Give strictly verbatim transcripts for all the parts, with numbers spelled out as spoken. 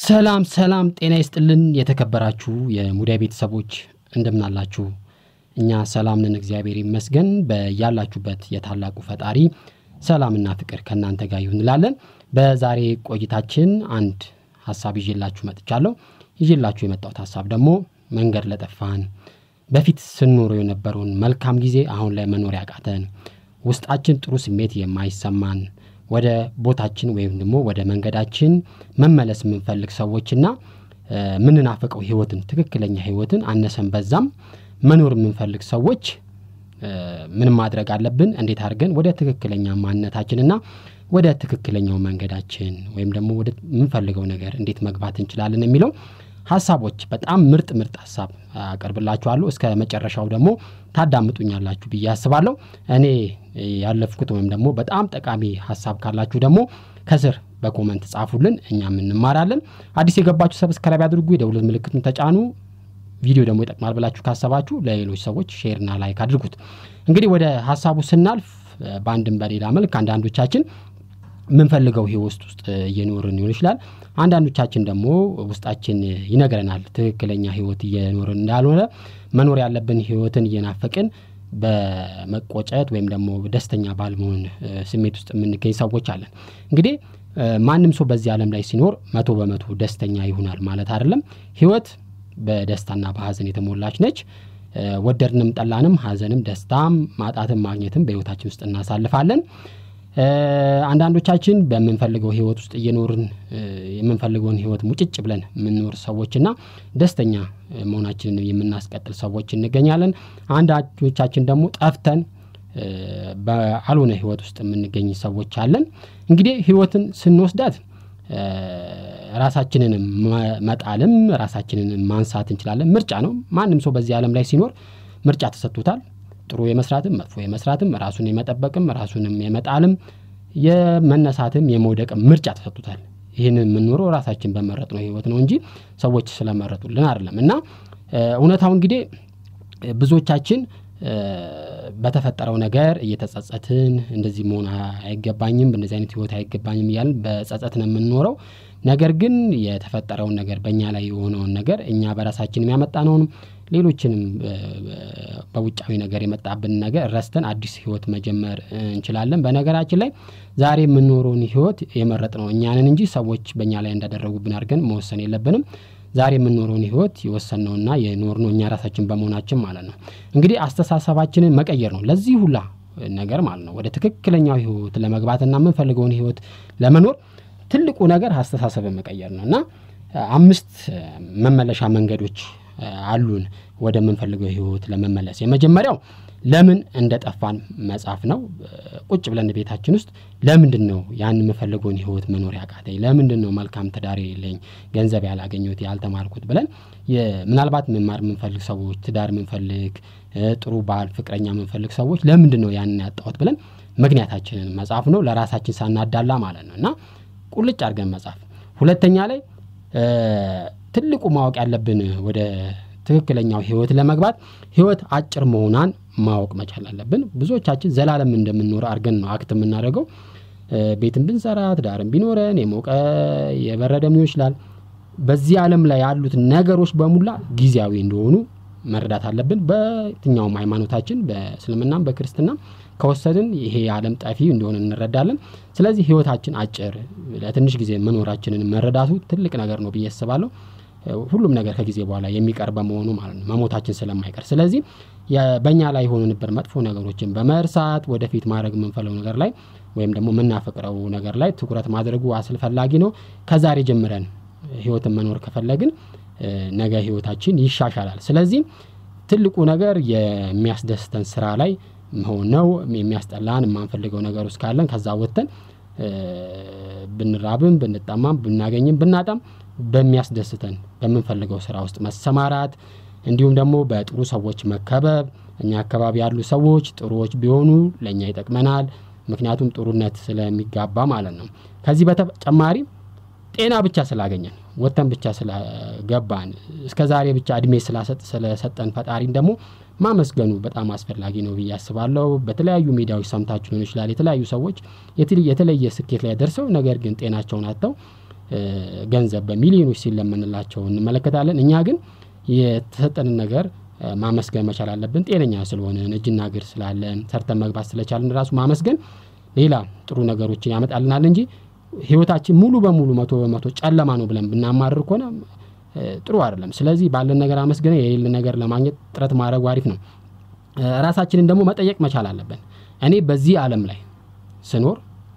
ሰላም ሰላም ጤና ይስጥልን የተከበራችሁ የሙዳይ ቤተሰቦች እንደምናላችሁ እኛ ሰላም ነን እግዚአብሔር ይመስገን በያላችሁበት የታላቁ ፈጣሪ ሰላምና ፍቅር ከናንተ ጋር ይሁን እንላለን በዛሬ ቆይታችን አንድ ሐሳብ ይዤላችሁ መጥቻለሁ ይዤላችሁ የመጣሁት ሐሳብ ደግሞ መንገድ ለጠፋን በፊት ስንኖር የነበረውን መልካም ጊዜ አሁን ላይ መኖር ያቃተን ውስጣችን ጥሩ ስሜት የማይሰማን ወደ ቦታችን ወይም ደግሞ ወደ መንገዳችን መመለስ ምንፈልግ ሰዎችና ምንናፈቀው ህይወትን ትክክለኛ ህይወትን አነሰን በዛም መኖር ምንፈልግ ሰዎች ምን ማድረግ አለብን እንዴት አድርገን ወደ ትክክለኛ ማንነታችንና ወደ ትክክለኛው መንገዳችን ወይም ደግሞ ወደ ምንፈልገው ነገር እንዴት መግባት እንችላለን የሚለው ሐሳቦች በጣም ምርጥ ምርጥ ሐሳብ አቀርብላችኋለሁ እስከ መጨረሻው ደግሞ ታዳምጡኛላችሁ ብዬ አስባለሁ እኔ ያለፍኩት ወይም ደግሞ በጣም ጠቃሚ ሐሳብ ካላችሁ ደግሞ ከስር በኮሜንት ጻፉልን እኛም እንማራለን አዲስ የገባችሁ ሰብስክራይብ አድርጉ የደውል ምልክቱን ተጫኑ ቪዲዮ ደግሞ ይጠቅማል ብላችሁ ካሰባችሁ ለሌሎች ሰዎች ሼር እና ላይክ አድርጉት እንግዲህ ወደ ሐሳቡ ስናልፍ ባንድም በሌላ መልክ አንዳንዶቻችን ምንፈልገው ህይወት ውስጥ እየኖርን ይሆን ይችላል አንዳንዶቻችን ደግሞ ውስጣችን ይነገረናል ትክክለኛ ህይወት እየኖርን እንዳልሆነ መኖር ያለብን ህይወትን እየናፈቅን በመቆጨት ወይም ደግሞ ደስተኛ ባልመሆን ስሜት ውስጥ ምንገኝ ሰዎች አለን እንግዲህ ማንንም ሰው በዚህ ዓለም ላይ ሲኖር መቶ በመቶ ደስተኛ ይሆናል ማለት አይደለም ህይወት በደስታና በሐዘን የተሞላች ነች ወደድንም ጠላንም ሐዘንም ደስታም ማጣትም ማግኘትም በህይወታችን ውስጥ እናሳልፋለን አንዳንዶቻችን በመንፈልገው ህይወት ውስጥ እየኖርን የምንፈልገውን ህይወት ሙጭጭ ብለን ምንኖር ሰዎችና ደስተኛ መሆናችንን የምናስቀጥል ሰዎች እንገኛለን አንዳንዶቻችን ደግሞ ጠፍተን በአልሆነ ህይወት ውስጥ ምንገኝ ሰዎች አለን እንግዲህ ህይወትን ስንወስዳት ራሳችንን መጣልም ራሳችንን ማንሳት እንችላለን ምርጫ ነው ማንንም ሰው በዚህ ዓለም ላይ ሲኖር ምርጫ ተሰጥቶታል ጥሩ የመስራትም መጥፎ የመስራትም ራሱን የመጠበቅም ራሱንም የመጣልም የመነሳትም የመውደቅም ምርጫ ተሰጥቶታል ይሄንን ምንኖረው ራሳችን በመረጥነው ህይወት ነው እንጂ ሰዎች ስለመረጡልን አይደለም እና እውነታው እንግዲህ ብዙዎቻችን በተፈጠረው ነገር እየተጸጸትን እንደዚህ መሆን አይገባኝም በእንደዚህ አይነት ህይወት አይገባኝም ይላል በጸጸት ነው የምንኖረው ነገር ግን የተፈጠረው ነገር በእኛ ላይ የሆነው ነገር እኛ በራሳችን የሚያመጣነው ሌሎችንም በውጫዊ ነገር የመጣብን ነገር ረስተን አዲስ ህይወት መጀመር እንችላለን በነገራችን ላይ ዛሬ የምንኖረውን ህይወት የመረጥነው እኛንን እንጂ ሰዎች በእኛ ላይ እንዳደረጉብን አድርገን መወሰን የለብንም ዛሬ የምንኖረውን ህይወት የወሰነውና የኖርነው እኛ ራሳችን በመሆናችን ማለት ነው እንግዲህ አስተሳሰባችንን መቀየር ነው ለዚህ ሁላ ነገር ማለት ነው ወደ ትክክለኛው ህይወት ለመግባትና ምንፈልገውን ህይወት ለመኖር ትልቁ ነገር አስተሳሰብን መቀየር ነውና አምስት መመለሻ መንገዶች አሉን ወደ ምንፈልገው ህይወት ለመመለስ የመጀመሪያው ለምን እንደጠፋን መጻፍ ነው ቁጭ ብለን ቤታችን ውስጥ ለምንድነው ያን ምፈልገውን ህይወት መኖር ያቃተኝ ለምንድነው መልካም ተዳሪ የለኝ ገንዘብ ያላገኘሁት ያልተማርኩት ብለን ምናልባት መማር ምንፈልግ ሰዎች ትዳር ምንፈልግ ጥሩ ባል ፍቅረኛ ምንፈልግ ሰዎች ለምንድነው ያን ያጣሁት ብለን ምክንያታችንን መጻፍ ነው ለራሳችን ሳናዳላ ማለት ነውና ቁልጭ አድርገን መጻፍ ሁለተኛ ላይ ትልቁ ማወቅ ያለብን ወደ ትክክለኛው ህይወት ለመግባት ህይወት አጭር መሆኗን ማወቅ መቻል አለብን ብዙዎቻችን ዘላለም እንደምንኖር አርገን ነው አክት የምናደርገው ቤትን ብንሰራ ትዳርም ቢኖረን የሞቀ የበረደም ይችላል በዚህ ዓለም ላይ ያሉት ነገሮች በሙላ ጊዜያዊ እንደሆኑ መረዳት አለብን በየትኛውም ሃይማኖታችን በእስልምናም በክርስትናም ከወሰድን ይሄ ዓለም ጠፊ እንደሆነ እንረዳለን ስለዚህ ህይወታችን አጭር ለትንሽ ጊዜ መኖራችንን መረዳቱ ትልቅ ነገር ነው ብዬ አስባለሁ ሁሉም ነገር ከጊዜ በኋላ የሚቀር በመሆኑ ማለት ነው መሞታችን ስለማይቀር ስለዚህ በእኛ ላይ ሆኖ ነበር መጥፎ ነገሮችን በመርሳት ወደፊት ማድረግ ምንፈልገው ነገር ላይ ወይም ደግሞ ምናፈቅረው ነገር ላይ ትኩረት ማድረጉ አስፈላጊ ነው ከዛሬ ጀምረን ህይወትን መኖር ከፈለግን ነገ ህይወታችን ይሻሻላል ስለዚህ ትልቁ ነገር የሚያስደስተን ስራ ላይ መሆን ነው የሚያስጠላን ማንፈልገው ነገር ውስጥ ካለን ከዛ ወጥተን ብንራብም ብንጣማም ብናገኝም ብናጣም በሚያስደስተን በመንፈልገው ስራ ውስጥ መሰማራት እንዲሁም ደግሞ በጥሩ ሰዎች መከበብ እኛ አካባቢ ያሉ ሰዎች ጥሩዎች ቢሆኑ ለኛ ይጠቅመናል ምክንያቱም ጥሩነት ስለሚጋባ ማለት ነው ከዚህ በተጨማሪ ጤና ብቻ ስላገኘን ወተን ብቻ ስለገባን እስከዛሬ ብቻ እድሜ ስላሰጥ ስለሰጠን ፈጣሪን ደግሞ ማመስገኑ በጣም አስፈላጊ ነው ብያስባለሁ በተለያዩ ሚዲያዎች ሰምታችሁ ነው ይችላል የተለያዩ ሰዎች የተለየ ስኬት ላይ ደርሰው ነገር ግን ጤናቸውን አጥተው ገንዘብ በሚሊዮኖች ሲለመንላቸው እንመለከታለን። እኛ ግን የተሰጠንን ነገር ማመስገን መቻል አለብን። ጤነኛ ስለሆነ እጅና እግር ስላለን ሰርተን መግባት ስለቻልን ራሱ ማመስገን ሌላ ጥሩ ነገሮችን ያመጣልናል እንጂ ህይወታችን ሙሉ በሙሉ መቶ በመቶ ጨለማ ነው ብለን ብናማርር ከሆነ ጥሩ አይደለም። ስለዚህ ባለን ነገር አመስገን የሌለ ነገር ለማግኘት ጥረት ማድረግ አሪፍ ነው። ራሳችንን ደግሞ መጠየቅ መቻል አለብን። እኔ በዚህ ዓለም ላይ ስኖር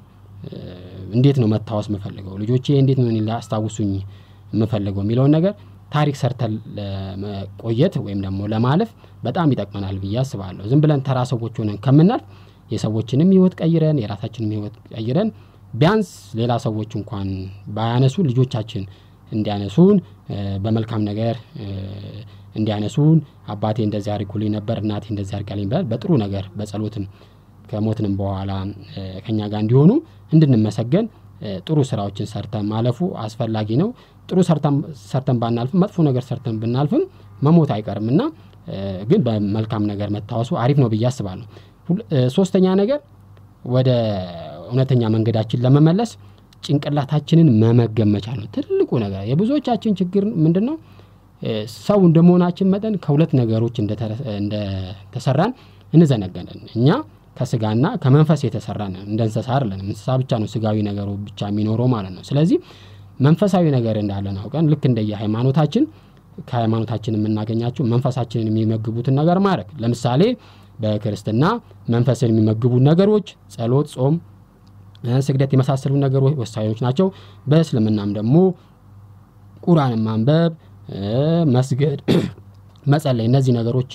እንዴት ነው መታወስ መፈልገው ልጆቼ እንዴት ነው ሊያስታውሱኝ መፈልገው የሚለው ነገር ታሪክ ሰርተን ለመቆየት ወይም ደግሞ ለማለፍ በጣም ይጠቅመናል ብዬ አስባለሁ። ዝም ብለን ተራ ሰዎች ሆነን ከመናልፍ የሰዎችንም ህይወት ቀይረን የራሳችንን ህይወት ቀይረን ቢያንስ ሌላ ሰዎች እንኳን ባያነሱ ልጆቻችን እንዲያነሱን በመልካም ነገር እንዲያነሱን አባቴ እንደዚህ አርኩልኝ ነበር እናቴ እንደዚህ አርጋልኝ ብለን በጥሩ ነገር በጸሎትም ከሞትንም በኋላ ከኛ ጋር እንዲሆኑ እንድንመሰገን ጥሩ ስራዎችን ሰርተን ማለፉ አስፈላጊ ነው። ጥሩ ሰርተን ሰርተን ባናልፍ መጥፎ ነገር ሰርተን ብናልፍም መሞት አይቀርምና ግን በመልካም ነገር መታወሱ አሪፍ ነው ብዬ አስባለሁ። ሶስተኛ ነገር ወደ እውነተኛ መንገዳችን ለመመለስ ጭንቅላታችንን መመገብ መቻል ነው ትልቁ ነገር። የብዙዎቻችን ችግር ምንድነው? ሰው እንደመሆናችን መጠን ከሁለት ነገሮች እንደ እንደ ተሰራን እንዘነጋለን። እኛ ከስጋና ከመንፈስ የተሰራን እንደ እንስሳ አይደለንም። እንስሳ ብቻ ነው ስጋዊ ነገሩ ብቻ የሚኖረው ማለት ነው። ስለዚህ መንፈሳዊ ነገር እንዳለን አውቀን ልክ እንደየ ሃይማኖታችን ከሃይማኖታችን የምናገኛቸው መንፈሳችንን የሚመግቡትን ነገር ማድረግ። ለምሳሌ በክርስትና መንፈስን የሚመግቡ ነገሮች ጸሎት፣ ጾም፣ ስግደት የመሳሰሉ ነገሮች ወሳኞች ናቸው። በእስልምናም ደግሞ ቁርአን ማንበብ፣ መስገድ፣ መጸለይ እነዚህ ነገሮች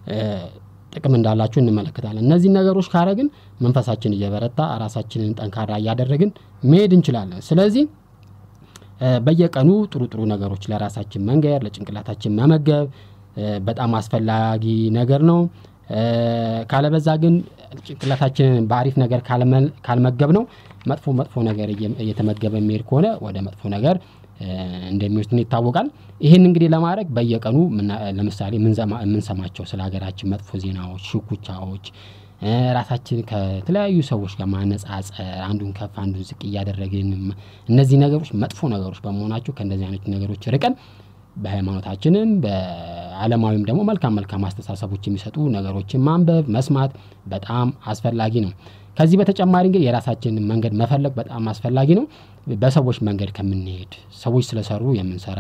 ጥቅም እንዳላቸው እንመለከታለን። እነዚህ ነገሮች ካረግን መንፈሳችን እየበረታ ራሳችንን ጠንካራ ያደረግን መሄድ እንችላለን። ስለዚህ በየቀኑ ጥሩ ጥሩ ነገሮች ለራሳችን መንገር ለጭንቅላታችን መመገብ በጣም አስፈላጊ ነገር ነው። ካለበዛ ግን ጭንቅላታችንን ባሪፍ ነገር ካልመገብ ነው መጥፎ መጥፎ ነገር እየተመገበ የሚሄድ ከሆነ ወደ መጥፎ ነገር እንደሚወስድ ይታወቃል። ይሄን እንግዲህ ለማድረግ በየቀኑ ለምሳሌ ምን ሰማቸው ስለ ሀገራችን መጥፎ ዜናዎች ሽኩቻዎች ራሳችን ከተለያዩ ሰዎች ጋር ማነጻጸር አንዱን ከፍ አንዱን ዝቅ ያደረግን እነዚህ ነገሮች መጥፎ ነገሮች በመሆናቸው ከእንደዚህ አይነት ነገሮች ርቀን በሃይማኖታችንም በዓለማዊም ደግሞ መልካም መልካም አስተሳሰቦች የሚሰጡ ነገሮችን ማንበብ መስማት በጣም አስፈላጊ ነው። ከዚህ በተጨማሪ እንግዲህ የራሳችንን መንገድ መፈለግ በጣም አስፈላጊ ነው። በሰዎች መንገድ ከምንሄድ ሰዎች ስለሰሩ የምንሰራ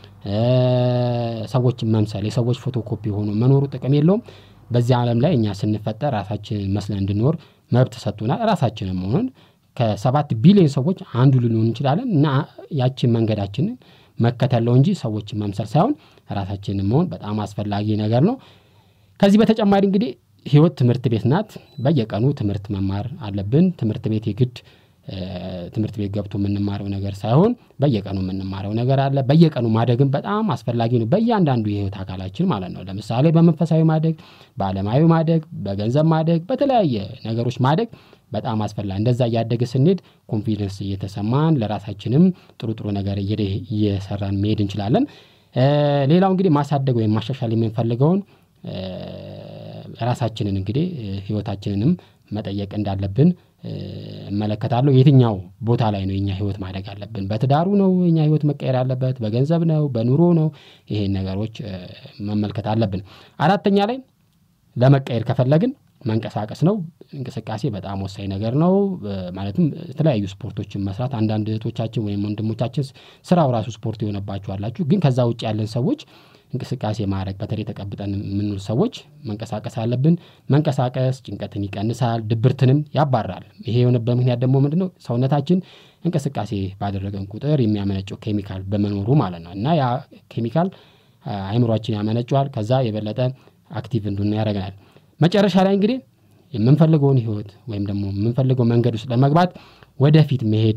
ሰዎችን መምሰል የሰዎች ፎቶኮፒ ሆኖ መኖሩ ጥቅም የለውም። በዚህ ዓለም ላይ እኛ ስንፈጠር ራሳችንን መስለን እንድንኖር መብት ተሰጥቶናል። ራሳችንን መሆን ከሰባት ቢሊዮን ሰዎች አንዱ ልንሆን እንችላለን እና ያቺን መንገዳችንን መከተል እንጂ ሰዎችን መምሰል ሳይሆን ራሳችንን መሆን በጣም አስፈላጊ ነገር ነው። ከዚህ በተጨማሪ እንግዲህ ህይወት ትምህርት ቤት ናት። በየቀኑ ትምህርት መማር አለብን። ትምህርት ቤት የግድ ትምህርት ቤት ገብቶ የምንማረው ነገር ሳይሆን በየቀኑ የምንማረው ነገር አለ። በየቀኑ ማደግም በጣም አስፈላጊ ነው በእያንዳንዱ የህይወት አካላችን ማለት ነው። ለምሳሌ በመንፈሳዊ ማደግ በዓለማዊ ማደግ በገንዘብ ማደግ በተለያየ ነገሮች ማደግ በጣም አስፈላጊ እንደዛ ያደገ ስንሄድ ኮንፊደንስ እየተሰማን ለራሳችንም ጥሩ ጥሩ ነገር እየሰራን መሄድ እንችላለን። ሌላው እንግዲህ ማሳደግ ወይም ማሻሻል የምንፈልገውን ራሳችንን እንግዲህ ህይወታችንንም መጠየቅ እንዳለብን መለከታለሁ። የትኛው ቦታ ላይ ነው የኛ ህይወት ማደግ አለብን? በትዳሩ ነው የኛ ህይወት መቀየር ያለበት? በገንዘብ ነው? በኑሮ ነው? ይሄን ነገሮች መመልከት አለብን። አራተኛ ላይ ለመቀየር ከፈለግን መንቀሳቀስ ነው። እንቅስቃሴ በጣም ወሳኝ ነገር ነው። ማለትም የተለያዩ ስፖርቶችን መስራት አንዳንድ እህቶቻችን ወይም ወንድሞቻችን ስራው ራሱ ስፖርት ይሆነባቸው አላችሁ። ግን ከዛ ውጪ ያለን ሰዎች እንቅስቃሴ ማድረግ በተለይ ተቀብጠን የምንውል ሰዎች መንቀሳቀስ አለብን። መንቀሳቀስ ጭንቀትን ይቀንሳል፣ ድብርትንም ያባራል። ይሄ የሆነበት ምክንያት ደግሞ ምንድነው? ሰውነታችን እንቅስቃሴ ባደረገን ቁጥር የሚያመነጨው ኬሚካል በመኖሩ ማለት ነው። እና ያ ኬሚካል አይምሮአችን ያመነጨዋል። ከዛ የበለጠ አክቲቭ እንድንሆን ያደርገናል። መጨረሻ ላይ እንግዲህ የምንፈልገውን ህይወት ወይም ደግሞ የምንፈልገው መንገድ ውስጥ ለመግባት ወደፊት መሄድ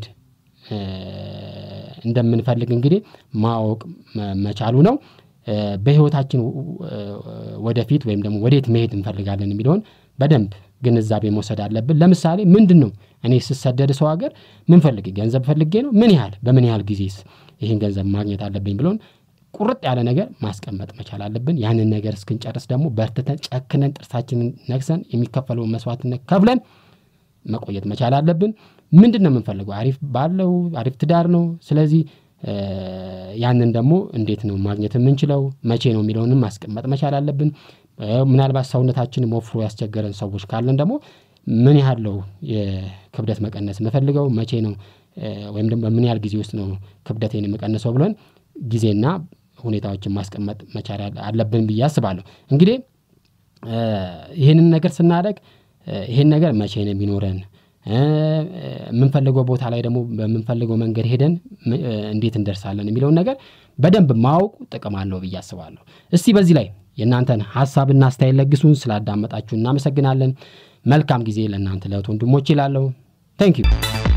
እንደምንፈልግ እንግዲህ ማወቅ መቻሉ ነው። በህይወታችን ወደፊት ወይም ደግሞ ወዴት መሄድ እንፈልጋለን የሚለውን በደንብ ግንዛቤ መውሰድ አለብን። ለምሳሌ ምንድነው እኔ ስሰደድ ሰው ሀገር ምን ፈልጌ ገንዘብ ፈልጌ ነው? ምን ያህል በምን ያህል ጊዜስ ይሄን ገንዘብ ማግኘት አለብኝ ብሎን ቁርጥ ያለ ነገር ማስቀመጥ መቻል አለብን። ያንን ነገር እስክንጨርስ ደግሞ በርትተን ጨክነን ጥርሳችንን ነክሰን የሚከፈለውን መስዋዕትነት ከፍለን መቆየት መቻል አለብን። ምንድነው የምንፈልገው? አሪፍ ባለው አሪፍ ትዳር ነው። ስለዚህ ያንን ደግሞ እንዴት ነው ማግኘት የምንችለው መቼ ነው የሚለውንም ማስቀመጥ መቻል አለብን ምናልባት ሰውነታችን ወፍሮ ያስቸገረን ሰዎች ካለን ደግሞ ምን ያህል ነው የክብደት መቀነስ መፈልገው መቼ ነው ወይም ደግሞ ምን ያህል ጊዜ ውስጥ ነው ክብደቴን መቀነሰው ብለን ጊዜና ሁኔታዎችን ማስቀመጥ መቻል አለብን ብዬ አስባለሁ እንግዲህ ይሄንን ነገር ስናደርግ ይሄን ነገር መቼ ነው የሚኖረን ምን ፈልገው ቦታ ላይ ደግሞ በምን ፈልገው መንገድ ሄደን እንዴት እንደርሳለን የሚለው ነገር በደንብ ማወቅ ጥቅም አለው ብዬ አስባለሁ እስቲ በዚህ ላይ የናንተን ሐሳብና አስተያየት ለግሱን ስላዳመጣችሁ እናመሰግናለን መልካም ጊዜ ለናንተ ለወንድሞቼ ይላልው ታንክ ዩ